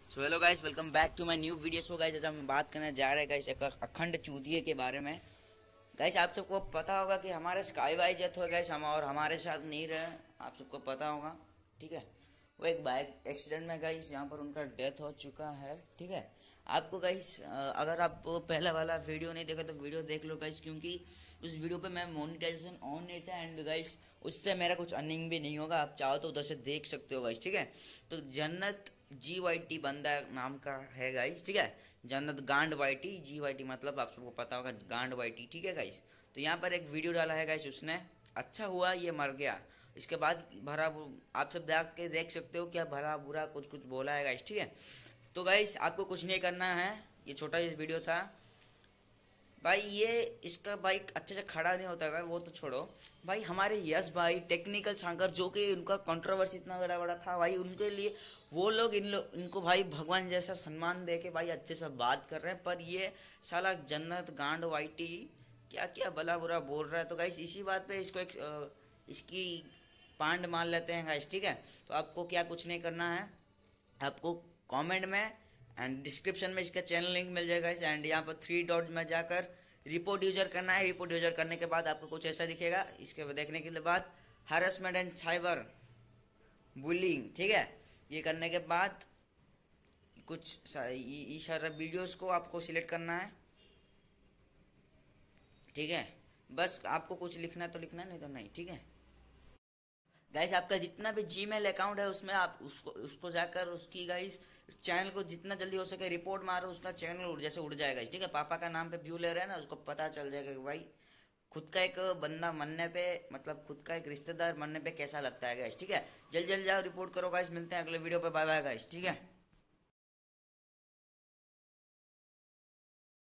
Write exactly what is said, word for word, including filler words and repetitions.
So hello guys, welcome back to my new video. So guys, आज हम बात करने जा रहे हैं गाइस एक अखंड चूतिए के बारे में। गाइस, आप सबको पता होगा कि हमारे स्काई वाई डेथ हो गए हम और हमारे साथ नहीं रहे। आप सबको पता होगा, ठीक है। वो एक बाइक एक्सीडेंट में गाइस यहाँ पर उनका डेथ हो चुका है, ठीक है। आपको गाइस अगर आप पहला वाला वीडियो नहीं देखा तो वीडियो देख लो गाइस, क्योंकि उस वीडियो पे मैं मोनेटाइजेशन ऑन नहीं था एंड गाइस उससे मेरा कुछ अर्निंग भी नहीं होगा। आप चाहो तो उधर से देख सकते हो गाइस, ठीक है। तो जन्नत जी वाई टी बंदा नाम का है गाइस, ठीक है। जन्नत गांड Y T, G Y T मतलब आप सबको पता होगा गांड वाई टी, ठीक है गाइस। तो यहाँ पर एक वीडियो डाला है गाइस उसने, अच्छा हुआ ये मर गया। इसके बाद भरा आप सब देख के देख सकते हो क्या भला बुरा कुछ कुछ बोला है गाइस, ठीक है। तो गाइस आपको कुछ नहीं करना है, ये छोटा इस वीडियो था भाई। ये इसका बाइक अच्छे से खड़ा नहीं होता है, वो तो छोड़ो भाई। हमारे यस भाई टेक्निकल छांकर, जो कि उनका कंट्रोवर्सी इतना बड़ा बड़ा था भाई, उनके लिए वो लोग इन लोग इनको भाई भगवान जैसा सम्मान दे के भाई अच्छे से बात कर रहे हैं। पर ये साला जन्नत गांड वाईटी क्या क्या भला बुरा बोल रहा है। तो गाइस इसी बात पे इसको एक अ, इसकी पांड मान लेते हैं गाइस, ठीक है। तो आपको क्या कुछ नहीं करना है, आपको कमेंट में एंड डिस्क्रिप्शन में इसका चैनल लिंक मिल जाएगा इस एंड यहाँ पर थ्री डॉट में जाकर रिपोर्ट यूजर करना है। रिपोर्ट यूजर करने के बाद आपको कुछ ऐसा दिखेगा। इसके देखने के बाद हरासमेंट एंड साइबर बुलिंग, ठीक है। ये करने के बाद कुछ इस सारे वीडियोस को आपको सिलेक्ट करना है, ठीक है। बस आपको कुछ लिखना है तो लिखना है, नहीं तो नहीं, ठीक है। गाइस आपका जितना भी जीमेल अकाउंट है उसमें आप उसको उसको जाकर उसकी गाइस चैनल को जितना जल्दी हो सके रिपोर्ट मारो, उसका चैनल उड़ जैसे उड़ जाएगा, ठीक है। पापा का नाम पे व्यू ले रहे हैं ना, उसको पता चल जाएगा कि भाई खुद का एक बंदा मरने पे मतलब खुद का एक रिश्तेदार मरने पे कैसा लगता है गाइस, ठीक है। जल्द जल्द जाओ रिपोर्ट करो गाइस। मिलते हैं अगले वीडियो पे, बाय बाय गाइस, ठीक है।